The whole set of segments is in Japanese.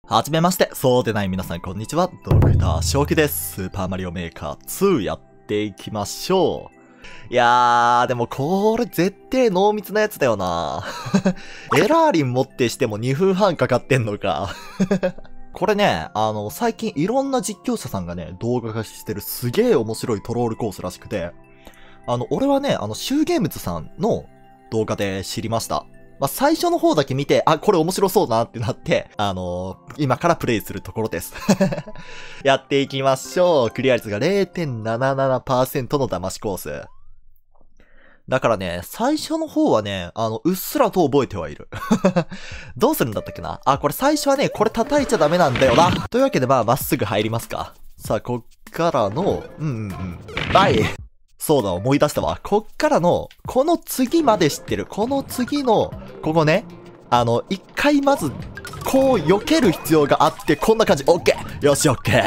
はじめまして、そうでない皆さんこんにちは、ドクター正気です。スーパーマリオメーカー2やっていきましょう。いやー、でもこれ絶対濃密なやつだよな。エラーリン持ってしても2分半かかってんのか。これね、最近いろんな実況者さんがね、動画化してるすげー面白いトロールコースらしくて、俺はね、シューゲームズさんの動画で知りました。最初の方だけ見て、これ面白そうだなってなって、今からプレイするところです。やっていきましょう。クリア率が 0.77% の騙しコース。だからね、最初の方はね、うっすらと覚えてはいる。どうするんだったっけな。これ最初はね、これ叩いちゃダメなんだよな。というわけでまっすぐ入りますか。さあ、こっからの、はい。そうだ、思い出したわ。こっからの、この次まで知ってる。この次の、ここね。一回まず、こう避ける必要があって、こんな感じ。オッケーよし、オッケ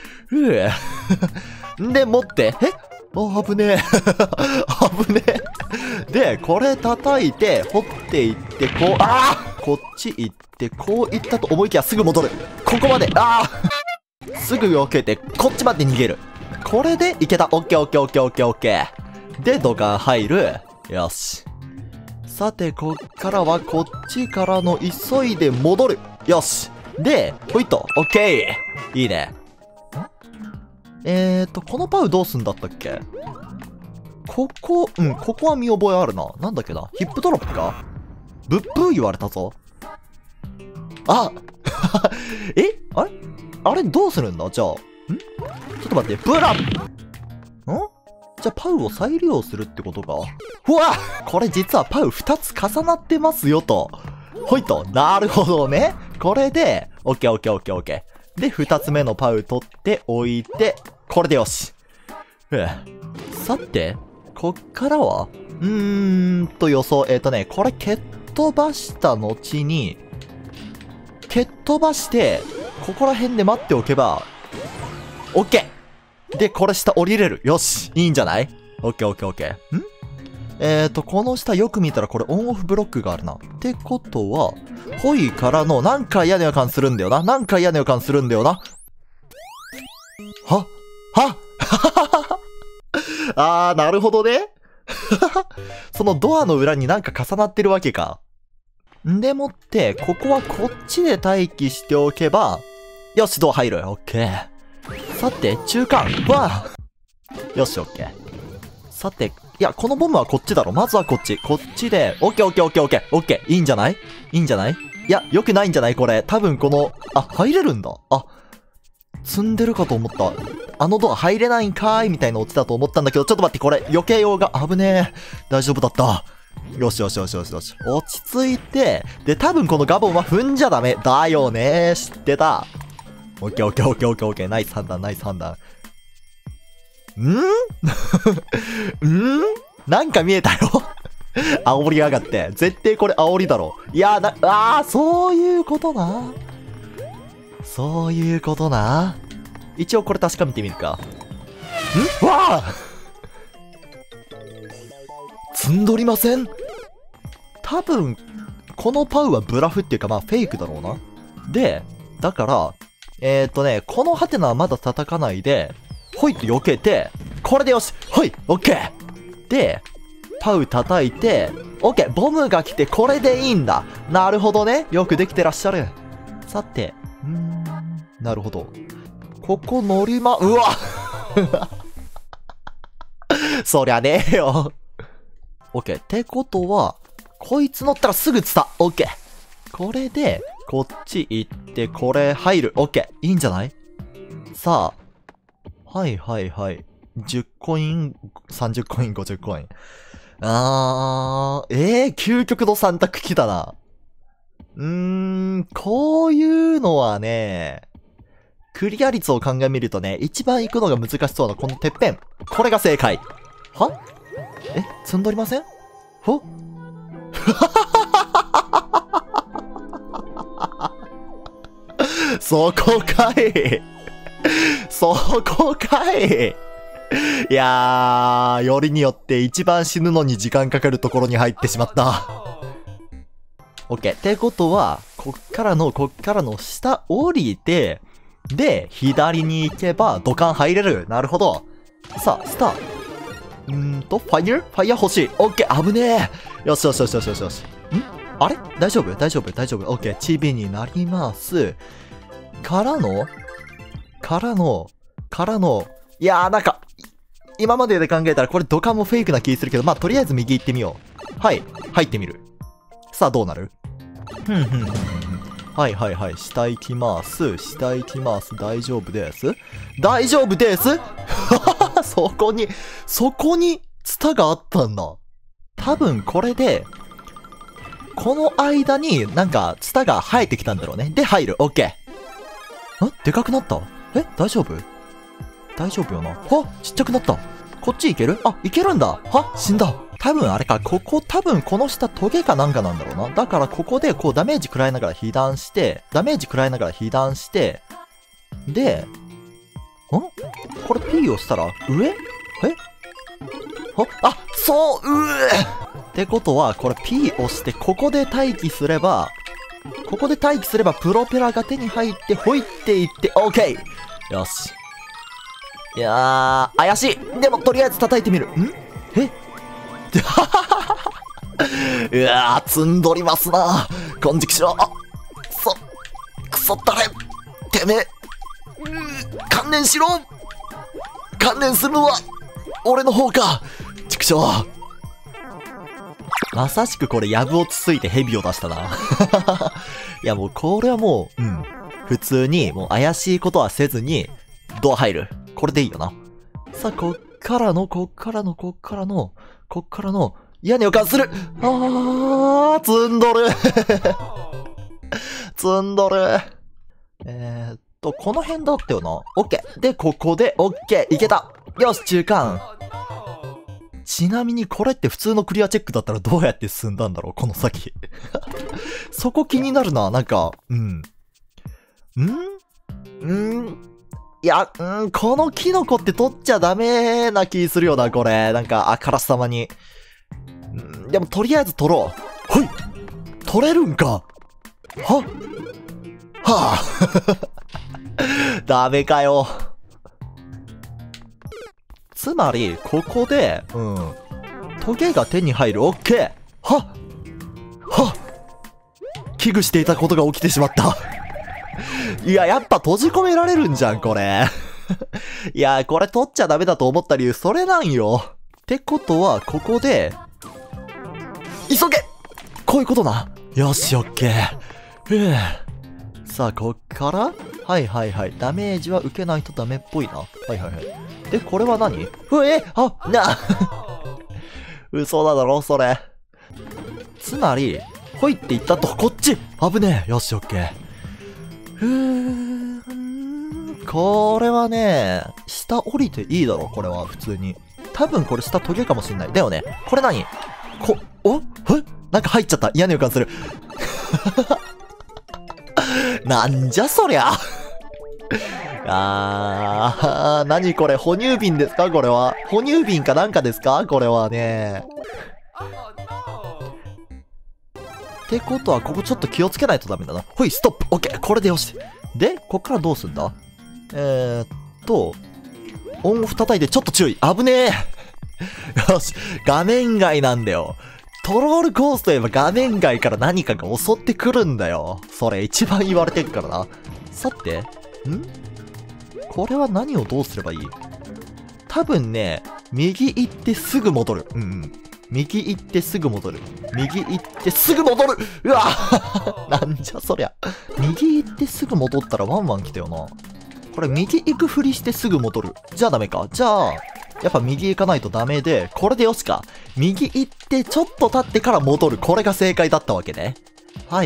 ーで、持って、危ねえ。危ねえ。で、これ叩いて、掘っていって、こう、こっち行って、こう行ったと思いきやすぐ戻る。ここまで、すぐ避けて、こっちまで逃げる。これでいけた。オッケーオッケーオッケーオッケーオッケー。で、土管入る。よし。さて、こっからはこっちからの急いで戻る。よし。で、ほいっと。オッケー。いいね。このパウどうすんだったっけ？ここは見覚えあるな。なんだっけな。ヒップドロップか？ブッブー言われたぞ。あれどうするんだじゃあ。ちょっと待って、ブラじゃあパウを再利用するってことか。うわこれ実はパウ2つ重なってますよと。ほいと。なるほどね。これで、オッケーオッケーオッケーオッケー。で、2つ目のパウ取って置いて、これでよし。さて、こっからは予想。これ蹴っ飛ばした後に、蹴っ飛ばして、ここら辺で待っておけば、オッケーで、これ下降りれる。よしいいんじゃない？オッケーオッケーオッケー。この下よく見たらこれオンオフブロックがあるな。ってことは、ホイからのなんか嫌な予感するんだよな。なんか嫌な予感するんだよな。なるほどね。そのドアの裏になんか重なってるわけか。んでもって、ここはこっちで待機しておけば、よし、ドア入る。オッケー。さて、中間。よし、オッケー。さて、いや、このボムはこっちだろ。まずはこっち。こっちで、オッケーオッケーオッケーオッケー。オッケー。いいんじゃない？いいんじゃない？いや、良くないんじゃないこれ。多分この、入れるんだ。積んでるかと思った。ドア入れないんかーいみたいな落ちたと思ったんだけど、ちょっと待って、これ、避けようが危ねえ。大丈夫だった。よしよしよしよしよし。落ち着いて、で、多分このガボンは踏んじゃダメ。だよねー。知ってた。オッケーオッケーオッケーオッケーオッケー。ナイス判断、ナイス判断。なんか見えたよ。煽りやがって。絶対これ煽りだろ。いやそういうことな。そういうことな。一応これ確かめてみるか。積んどりません？多分、このパウはブラフっていうかフェイクだろうな。で、だから、このハテナはまだ叩かないで、ほいって避けて、これでよしほいオッケーで、パウ叩いて、オッケーボムが来てこれでいいんだ。なるほどね。よくできてらっしゃる。さて、なるほど。ここ乗りうわそりゃねえよ。オッケー。ってことは、こいつ乗ったらすぐツタ。オッケー。これで、こっち行って、これ入る。オッケー。いいんじゃない？さあ。はいはいはい。10コイン、30コイン、50コイン。究極の3択来たな。こういうのはね、クリア率を鑑みるとね、一番行くのが難しそうなこのてっぺん。これが正解。積んどりません？そこかい。そこかい。いやー、よりによって一番死ぬのに時間かかるところに入ってしまった。オッケー。ってことは、 こっからの下降りて、で、左に行けば土管入れる。なるほど。さあ、スター。ファイヤー欲しい。オッケー、危ねえ。よし。あれ大丈夫。オッケー、チビになります。からの、いやーなんか、今までで考えたらこれ土管もフェイクな気するけど、まあ、とりあえず右行ってみよう。はい、入ってみる。さあ、どうなる？はい。下行きます。大丈夫です。そこに、ツタがあったんだ。多分これで、この間になんか、ツタが生えてきたんだろうね。で、入る。オッケー。でかくなった？大丈夫よな。ちっちゃくなった。こっち行ける？行けるんだ。死んだ。多分あれか、この下トゲかなんかなんだろうな。だからここでこうダメージ食らいながら被弾して、で、これ P をしたら上？ってことは、これ P 押してここで待機すれば、プロペラが手に入って、ほいっていって、OK！ よし。いやー、怪しい。でも、とりあえず叩いてみる。うわー、積んどりますな。金色しろ。くそったれ。てめえ。観念しろ。観念するのは、俺の方か。畜生。まさしくこれ、やぶをつついて蛇を出したな。いやもう、これはもう、普通に、もう怪しいことはせずに、ドア入る。これでいいよな。さあ、こっからの、嫌な予感する。積んどる。この辺だったよな。オッケー。で、ここで、オッケー。いけた。よし、中間。ちなみにこれって普通のクリアチェックだったらどうやって進んだんだろうこの先。そこ気になるな。なんか、いや、このキノコって取っちゃダメな気するよな、これ。なんか、あからさまに。でも、とりあえず取ろう。ほい！取れるんか！ダメかよ。つまり、ここで、トゲが手に入る。オッケー！危惧していたことが起きてしまった。いや、やっぱ閉じ込められるんじゃん、これ。いや、これ取っちゃダメだと思った理由、それなんよ。ってことは、ここで、急げ！こういうことな。よし、オッケー。さあ、こっからはい。ダメージは受けないとダメっぽいな。はい。で、これは何？嘘だろ、それ。つまり、ほいって言ったと、こっち！危ねえ。よし、オッケー。これはね、下降りていいだろ、これは、普通に。多分これ下トゲかもしんない。だよね。これ何？なんか入っちゃった。嫌な予感する。なんじゃそりゃ。何これ、哺乳瓶ですかこれは。哺乳瓶かなんかですかこれはね。ってことは、ここちょっと気をつけないとダメだな。ほい、ストップ。オッケー。これでよし。で、こっからどうすんだ？オンオフ叩いてちょっと注意。危ねえ。よし。画面外なんだよ。トロールコースといえば画面外から何かが襲ってくるんだよ。それ一番言われてるからな。さて、これは何をどうすればいい？多分ね、右行ってすぐ戻る。右行ってすぐ戻る。うわなんじゃそりゃ。右行ってすぐ戻ったらワンワン来たよな。これ右行くふりしてすぐ戻る。じゃあダメか。じゃあ、やっぱ右行かないとダメで、これでよしか。右行ってちょっと経ってから戻る。これが正解だったわけね。はい。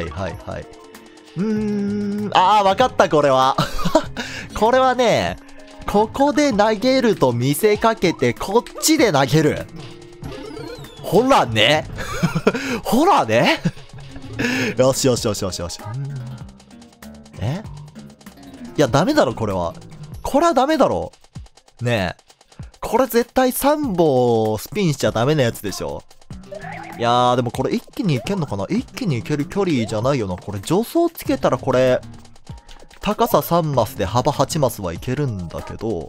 わかった、これは。これはね、ここで投げると見せかけて、こっちで投げる。ほらね。よし。いや、ダメだろ、これは。これはダメだろ。ねえ。これ絶対3本スピンしちゃダメなやつでしょ。 いやー、でもこれ一気に行けんのかな？一気に行ける距離じゃないよな。これ助走つけたらこれ、高さ3マスで幅8マスはいけるんだけど、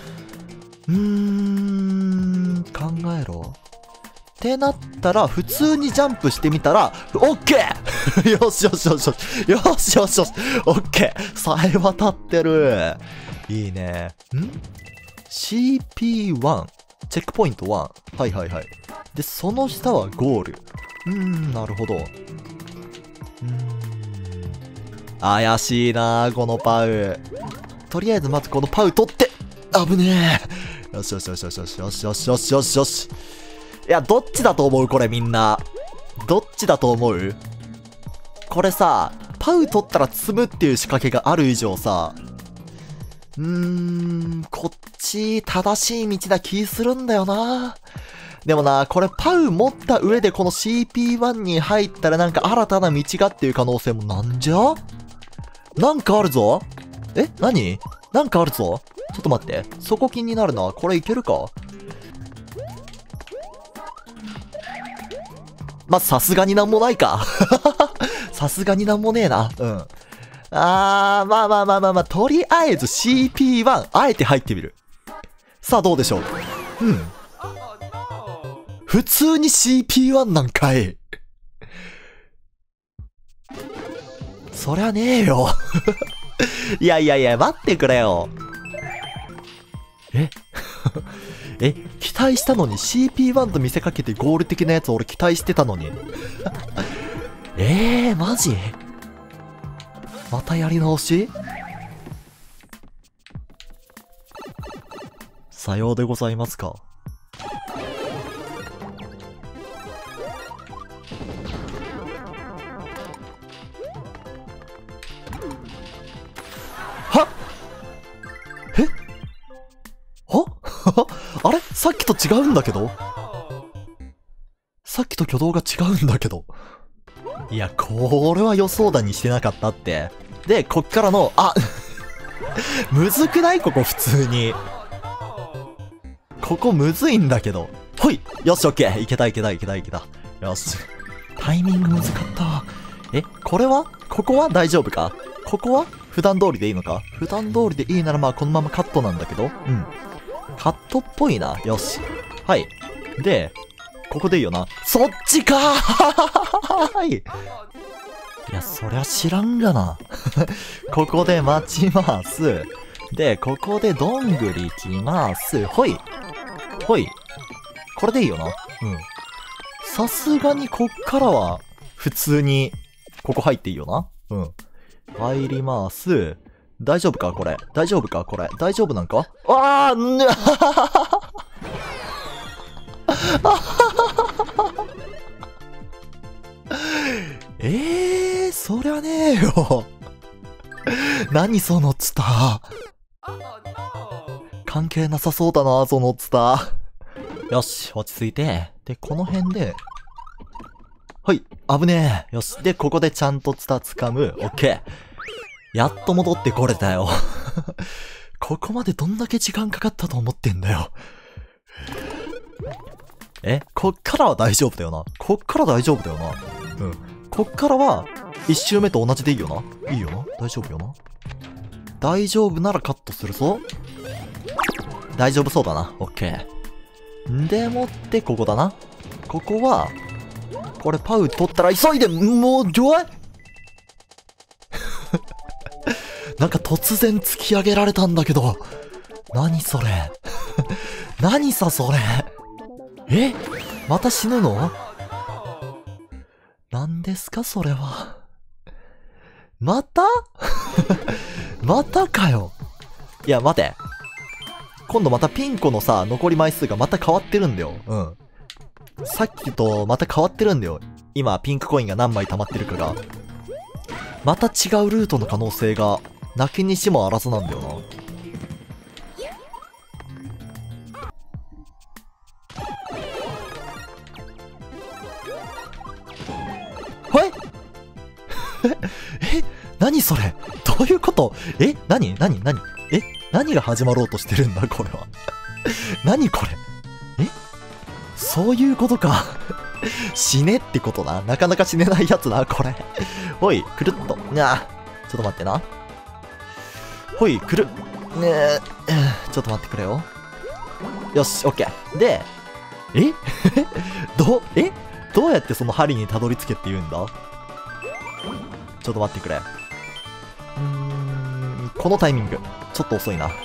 考えろ。ってなったら、普通にジャンプしてみたら、オッケーよしよしよしよしよしよしよしオッケーさえ渡ってるいいね。CP1 チェックポイント1。はいはいはい。で、その下はゴール。なるほど。怪しいなー、このパウ。とりあえずまずこのパウ取って、危ねえ。よしよしよしよしよしよしよしよしよしよし。いや、どっちだと思うこれみんな。どっちだと思う？これさ、パウ取ったら積むっていう仕掛けがある以上さ、こっち正しい道な気するんだよな。でもな、これパウ持った上でこの CP1 に入ったらなんか新たな道がっていう可能性もなんじゃ？なんかあるぞ？何？なんかあるぞ？ちょっと待って。そこ気になるな。これいけるか？ま、さすがになんもないか。さすがになんもねえな。まあ、とりあえず CP1、あえて入ってみる。さあ、どうでしょう。普通に CP1 なんかい。そりゃねえよ。いやいやいや、待ってくれよ。期待したのに CP1 と見せかけてゴール的なやつ俺期待してたのに。マジ？またやり直し？さようでございますか。はっあれ？さっきと違うんだけど？さっきと挙動が違うんだけど。いや、これは予想だにしてなかったって。で、こっからの、むずくない？ここ普通に。ここむずいんだけど。ほい！よし、オッケー！いけたいけたいけたいけた。よし。タイミングむずかったわ。これは？ここは大丈夫か？ここは普段通りでいいのか？普段通りでいいならまあこのままカットなんだけど。カットっぽいな。よし。はい。で、ここでいいよな。そっちかーいや、そりゃ知らんがな。ここで待ちます。で、ここでどんぐり来ます。ほい。ほい。これでいいよな。さすがにこっからは、普通に、ここ入っていいよな。入ります。大丈夫かこれ。大丈夫かこれ。大丈夫なんか？そりゃねえよ。何そのツタ。関係なさそうだな、そのツタ。よし、落ち着いて。で、この辺で。はい、危ねえ。よし。で、ここでちゃんとツタ掴む。オッケー。やっと戻ってこれたよ。ここまでどんだけ時間かかったと思ってんだよ。こっからは大丈夫だよな。こっから大丈夫だよな。こっからは、一周目と同じでいいよな。いいよな。大丈夫よな。大丈夫ならカットするぞ。大丈夫そうだな。オッケー。でもって、ここだな。ここは、これパウ取ったら急いで、もう、なんか突然突き上げられたんだけど。何それ。何さそれ。また死ぬの？何ですかそれは。またまたかよ。いや、待て。今度またピンコのさ、残り枚数がまた変わってるんだよ。さっきとまた変わってるんだよ。今、ピンクコインが何枚溜まってるかが。また違うルートの可能性が、なきにしもあらずなんだよな。はい何それ？どういうこと？何が始まろうとしてるんだこれは。何これ？そういうことか。 死ねってことな。なかなか死ねないやつな、これ。ほい、くるっと。ちょっと待ってな。ほい、くる。ちょっと待ってくれよ。よし、オッケー。で、どうやってその針にたどり着けって言うんだ？ちょっと待ってくれ。このタイミング。ちょっと遅いな。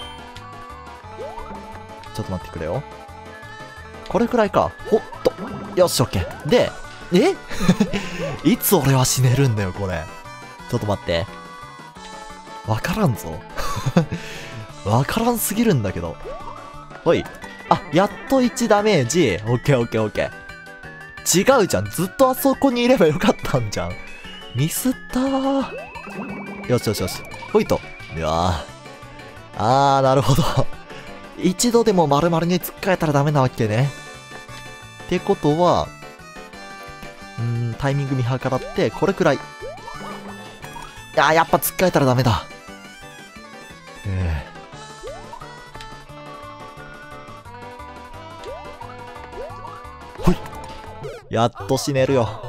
ちょっと待ってくれよ。これくらいか。ほっと。よし、オッケー。で、いつ俺は死ねるんだよ、これ。ちょっと待って。わからんぞ。わからんすぎるんだけど。ほい。やっと1ダメージ。オッケーオッケーオッケー。違うじゃん。ずっとあそこにいればよかったんじゃん。ミスったー。よしよしよし。ほいと。いやー。なるほど。一度でも丸々に突っかえたらダメなわけね。ってことは、タイミング見計らって、これくらい。やっぱ突っかえたらダメだ。ほい。やっと死ねるよ。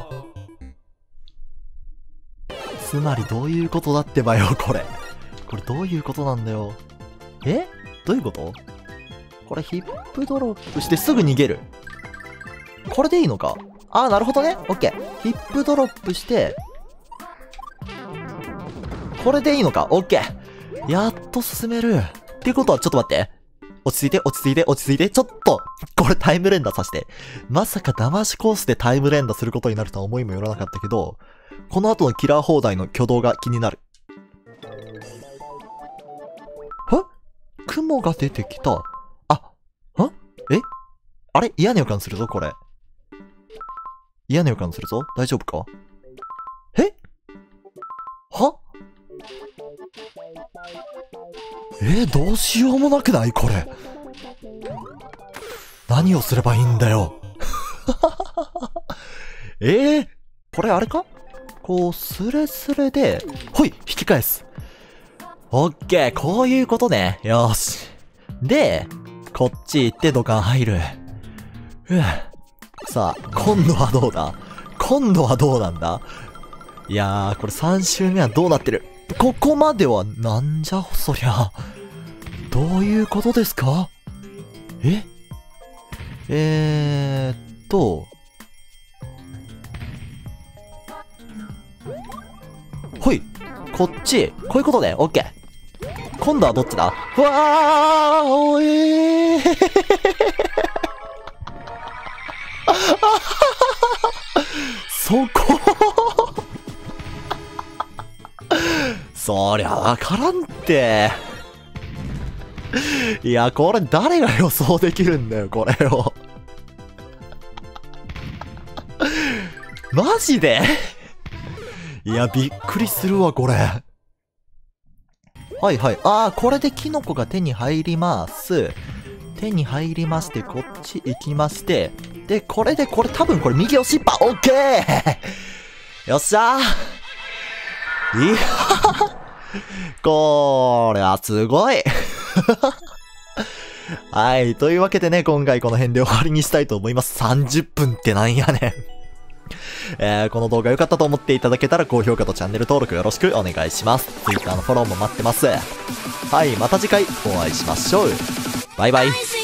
つまりどういうことだってばよ、これ。これどういうことなんだよ。どういうこと？これヒップドロップしてすぐ逃げる。これでいいのか？なるほどね。オッケー。ヒップドロップして、これでいいのか？オッケー。やっと進める。っていうことは、ちょっと待って。落ち着いて、落ち着いて、落ち着いて。ちょっと、これタイム連打させて。まさか騙しコースでタイム連打することになるとは思いもよらなかったけど、この後のキラー放題の挙動が気になる。雲が出てきた。あれ？嫌な予感するぞ、これ。嫌な予感するぞ。大丈夫か？どうしようもなくない？これ。何をすればいいんだよ。これあれか？こう、スレスレで、ほい！引き返す。オッケー、こういうことね。よし。で、こっち行って土管入る。さあ、今度はどうだ？今度はどうなんだ？いやー、これ3周目はどうなってる？ここまではなんじゃそりゃ。どういうことですか？ほい。こっち。こういうことね。オッケー。今度はどっちだ？うわーおそこそりゃわからんって。いや、これ誰が予想できるんだよ、これを。マジで？いや、びっくりするわ、これ。はいはい。これでキノコが手に入ります。手に入りまして、こっち行きまして。で、これ多分これ右押しっぱ、オッケーよっしゃーいやこれはすごいはい。というわけでね、今回この辺で終わりにしたいと思います。30分ってなんやねん。この動画良かったと思っていただけたら高評価とチャンネル登録よろしくお願いします。Twitter のフォローも待ってます。はい。また次回お会いしましょう。バイバイ。